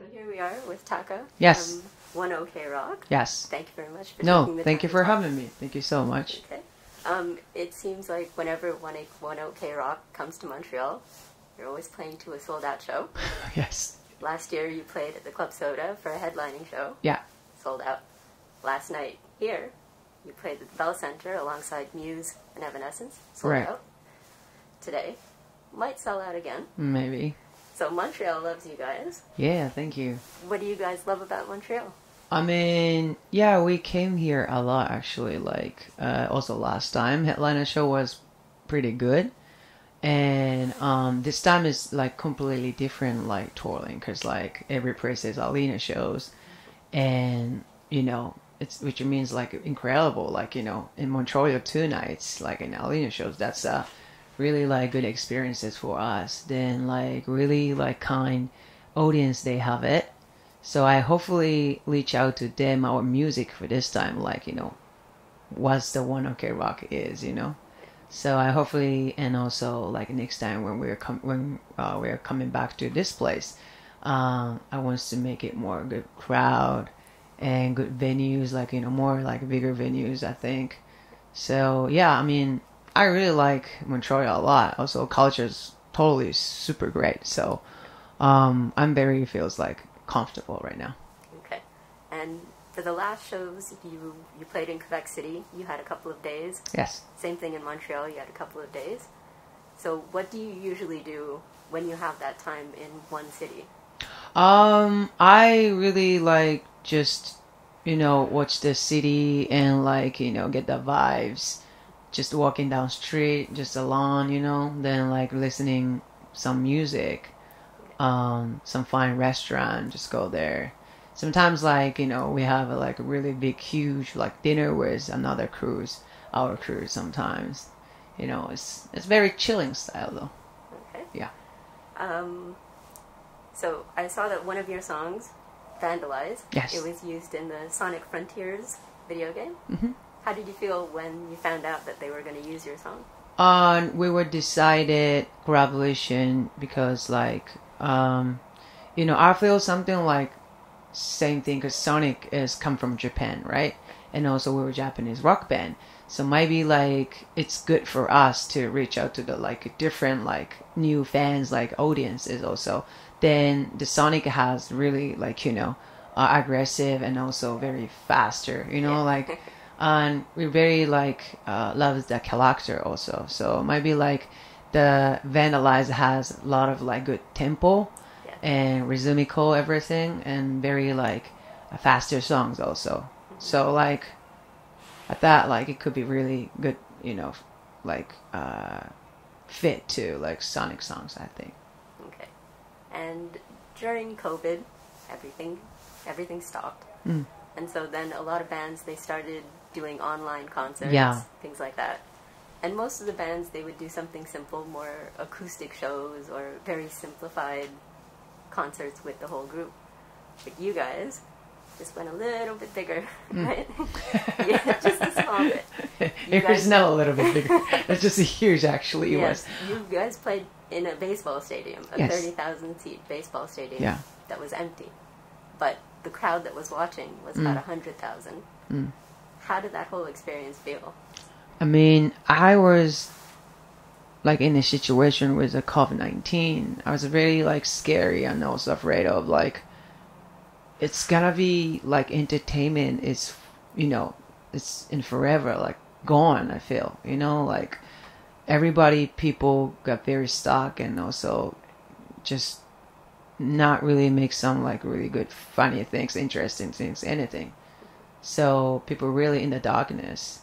So here we are with Taka Yes. from One OK Rock. Yes. Thank you very much for taking the time. Thank you for having me. Thank you so much. Okay. It seems like whenever One OK Rock comes to Montreal, you're always playing to a sold-out show. Yes. Last year you played at the Club Soda for a headlining show. Yeah. Sold out. Last night here, you played at the Bell Center alongside Muse and Evanescence. Sold out. Today, might sell out again. Maybe. So Montreal loves you guys. Yeah, thank you. What do you guys love about Montreal? I mean, yeah, we came here a lot actually. Like, also last time headliner show was pretty good, and this time is like completely different, like touring, because like every place is arena shows, and you know it's which means like incredible. Like in Montreal 2 nights, like in arena shows, that's really like good experiences for us. Then like really like kind audience they have it. So I hopefully reach out to them our music for this time, like what's the One OK Rock is, So I hopefully, and also like next time when we're coming back to this place, I want to make it more good crowd and good venues, like more like bigger venues, I think. So yeah, I mean I really like Montreal a lot. Also culture's totally super great. So I'm very feels like comfortable right now. Okay. And for the last shows, you played in Quebec City. You had a couple of days. Yes. Same thing in Montreal. You had a couple of days. So what do you usually do when you have that time in one city? I really like just watch the city and like get the vibes. Just walking down street, just alone, then like listening some music. Some fine restaurant, just go there. Sometimes like we have like a really big huge like dinner with another our cruise sometimes. It's very chilling style though. Okay. Yeah. So I saw that one of your songs, Vandalize, yes, it was used in the Sonic Frontiers video game. Mm-hmm. How did you feel when you found out that they were going to use your song? We were decided collaboration because like I feel something like same thing because Sonic is come from Japan, right? And also we were a Japanese rock band, so maybe like it's good for us to reach out to the like different like new fans, like audiences also. Then the Sonic has really like aggressive and also very faster, like. And we very like love the character also. So maybe like the Vandalize has a lot of like good tempo and rhythmical everything and very like faster songs also. So like I thought like it could be really good, like fit to like Sonic songs, I think. Okay. And during COVID, everything stopped. Mm. And so then a lot of bands, they started doing online concerts, things like that. And most of the bands, they would do something simple, more acoustic shows or very simplified concerts with the whole group. But you guys just went a little bit bigger, right? Yeah, just a small bit. It was not a little bit bigger. It's just a huge, actually. Yes, you guys played in a baseball stadium, a 30,000 seat baseball stadium that was empty. But the crowd that was watching was about 100,000. Mm. How did that whole experience feel? I mean, I was like in a situation with the COVID-19. I was very like scary and also afraid of like it's gonna be like entertainment is it's in forever like gone. I feel like people got very stuck and also just not really make some like really good funny things, interesting things, anything. So people really in the darkness.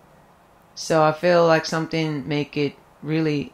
So I feel like something make it really,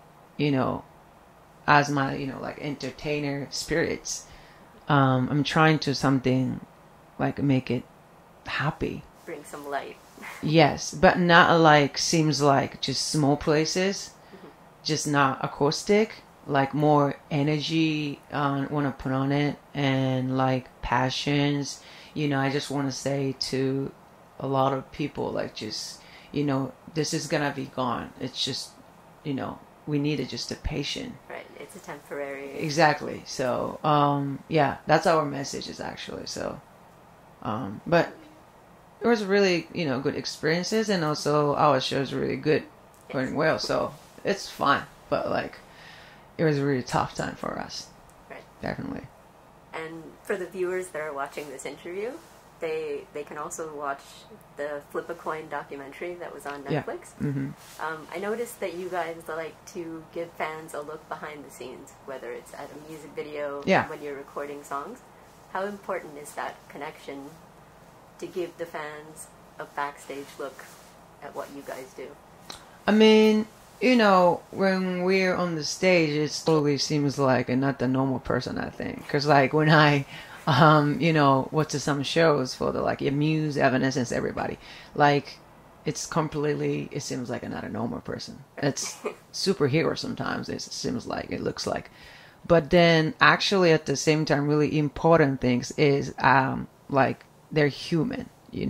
as my, like entertainer spirits. I'm trying to something like make it happy. Bring some light. Yes, but not like seems like just small places, just not acoustic. Like more energy want to put on it and like passions. I just want to say to a lot of people like just this is gonna be gone. It's just we needed just a patient. Right. It's It's a temporary. Exactly. So, yeah, that's our messages actually. So, but it was really, good experiences, and also our show is really good, going well. So it's fine. But like, it was a really tough time for us. Right. Definitely. And for the viewers that are watching this interview, they can also watch the Flip a Coin documentary that was on Netflix. Yeah. Mm-hmm. I noticed that you guys like to give fans a look behind the scenes, whether it's at a music video, when you're recording songs. How important is that connection to give the fans a backstage look at what you guys do? I mean, when we're on the stage, it totally seems like I'm not the normal person, I think. Because, like, when I, went to some shows for the, Muse, Evanescence, everybody, like, it seems like I'm not a normal person. It's superhero sometimes, it seems like, it looks like. But then, actually, at the same time, really important things is, they're human,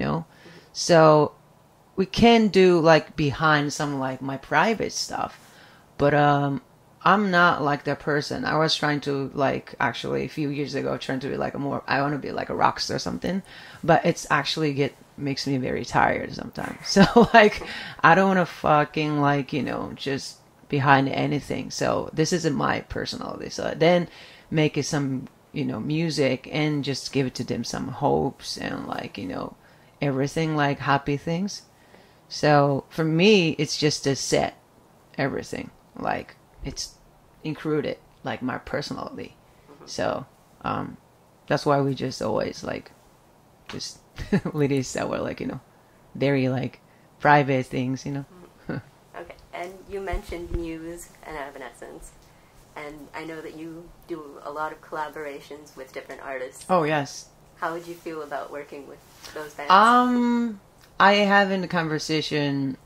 So we can do behind some my private stuff, but I'm not like that person. I was trying to actually a few years ago trying to be I want to be like a rock star or something, but it's actually makes me very tired sometimes. So I don't want to fucking just behind anything. So this isn't my personality. So then make it some music and just give it to them some hopes and everything happy things. So for me, it's just a set everything it's included my personality. So that's why we just always just ladies that were very private things. Okay, and you mentioned Muse and Evanescence, and I know that you do a lot of collaborations with different artists. Oh yes. How would you feel about working with those bands? I having a conversation,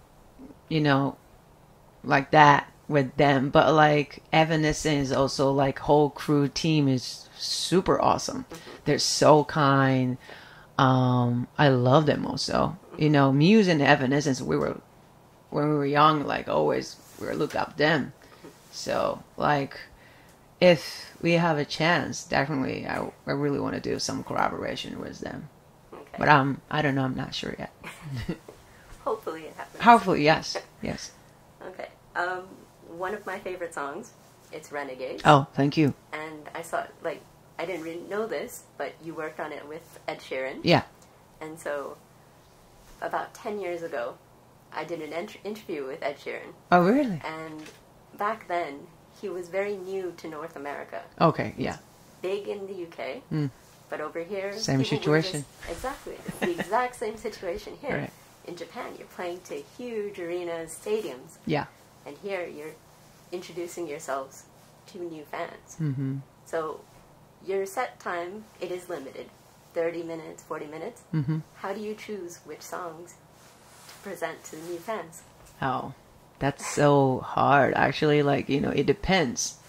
like that with them, but Evanescence also whole crew team is super awesome. They're so kind. I love them also. Muse and Evanescence, when we were young, always we were look up them. So if we have a chance, definitely I really want to do some collaboration with them. Okay. But I don't know, I'm not sure yet. Hopefully it happens. Hopefully, yes. Yes. Okay. One of my favorite songs, it's Renegade. Oh, thank you. And I saw, I didn't really know this, but you worked on it with Ed Sheeran. Yeah. And so, about 10 years ago, I did an interview with Ed Sheeran. Oh, really? And back then, he was very new to North America. Okay, yeah. Big in the UK, but over here... Same situation. Exactly. It's the exact same situation here. Right. In Japan, you're playing to huge arenas, stadiums. Yeah. And here, you're introducing yourselves to new fans. Mm-hmm. So, your set time, it is limited. 30 minutes, 40 minutes. Mm-hmm. How do you choose which songs to present to the new fans? Oh, that's so hard. Actually, it depends.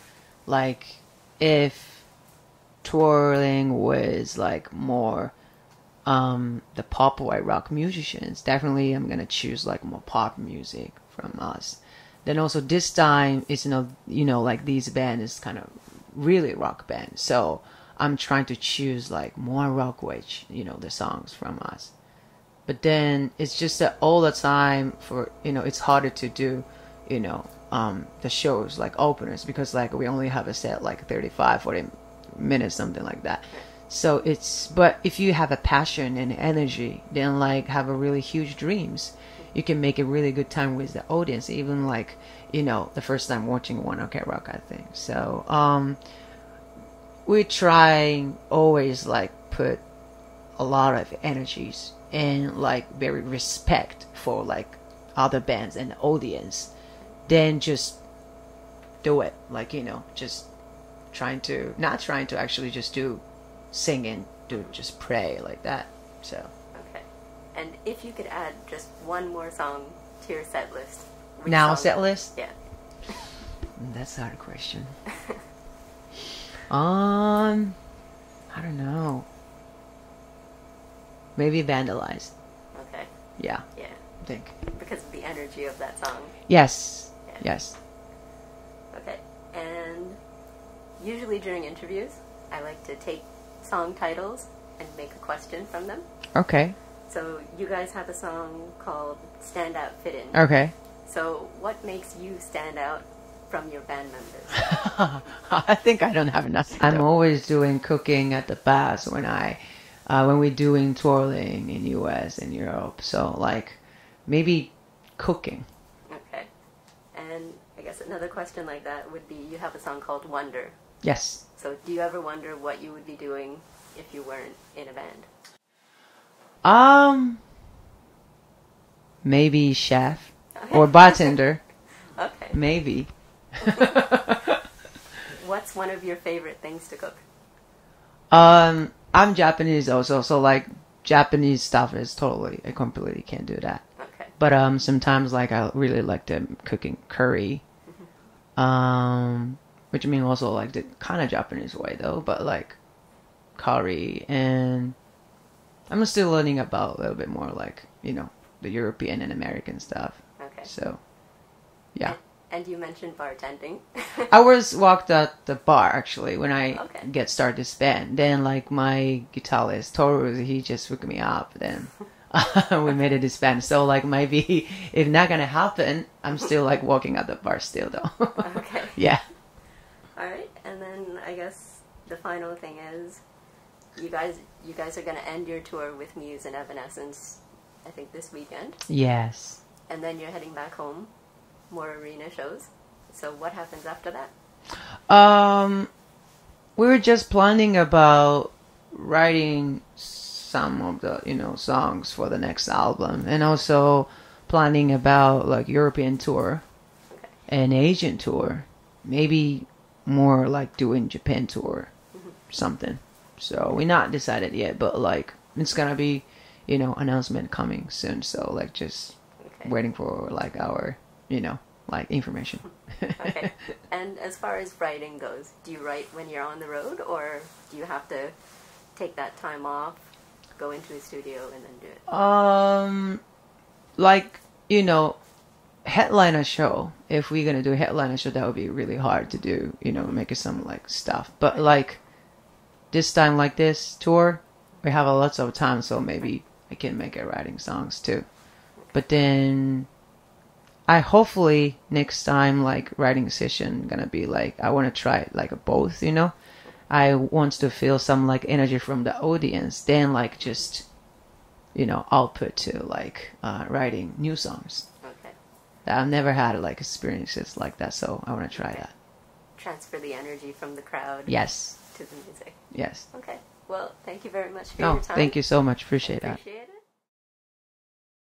If touring was more the pop white rock musicians, definitely I'm gonna choose more pop music from us. Then also this time it's these bands is kind of really rock bands, so I'm trying to choose more rock which the songs from us. But then it's just that all the time for it's harder to do the shows openers, because we only have a set 35-40 minutes, something like that. So but if you have a passion and energy, then have a really huge dreams, you can make a really good time with the audience, even the first time watching One Ok Rock, I think. So we try always put a lot of energies and very respect for other bands and the audience, then just do it, just not trying to actually just do sing and do just pray like that. So okay. And if you could add just one more song to your set list, set list? Yeah. That's a hard question. I don't know. Maybe Vandalize. Okay. Yeah. Yeah. I think. Because of the energy of that song. Yes. Yeah. Yes. Okay. And usually during interviews, I like to take song titles and make a question from them. Okay. So you guys have a song called Stand Out Fit In. Okay. So what makes you stand out from your band members? I think I don't have enough. I'm always doing cooking at the bars when we're doing touring in US and Europe. So like maybe cooking. Okay. And I guess another question like that would be, you have a song called Wonder. Yes. So do you ever wonder what you would be doing if you weren't in a band? Maybe chef or bartender. Okay. Maybe. What's one of your favorite things to cook? I'm Japanese also, so like Japanese stuff is I completely can't do that. Okay. But sometimes like I really like cooking curry. Which I mean also like the kind of Japanese way though, but like curry, and I'm still learning about a little bit more like, you know, the European and American stuff. Okay. So, yeah. And you mentioned bartending. I walked at the bar actually when I get started this band. Then like my guitarist Toru, he just hooked me up. Then we made a disband. So like maybe if not gonna happen, I'm still like working at the bar still though. Okay. Yeah. All right, and then I guess the final thing is, you guys are gonna end your tour with Muse and Evanescence, I think this weekend. Yes. And then you're heading back home, more arena shows. So what happens after that? We were just planning about writing some of the, you know, songs for the next album, and also planning about like European tour and Asian tour, maybe more like doing Japan tour, something. So we're not decided yet, but like it's gonna be, you know, announcement coming soon. So like just waiting for like our, you know, like information. Okay. And as far as writing goes, do you write when you're on the road, or do you have to take that time off, go into a studio and then do it? Like, you know, headliner show. If we're gonna do a headliner show, that would be really hard to do, you know, make some like stuff. But like this time, like this tour, we have a lots of time, so maybe I can make a writing songs too. But then I hopefully next time like writing session gonna be like, I want to try like both, you know. I want to feel some like energy from the audience, then like just, you know, output to like writing new songs. Okay. I've never had like experiences like that, so I want to try that. Transfer the energy from the crowd. Yes. To the music. Yes. Okay. Well, thank you very much for your time. Thank you so much. Appreciate that.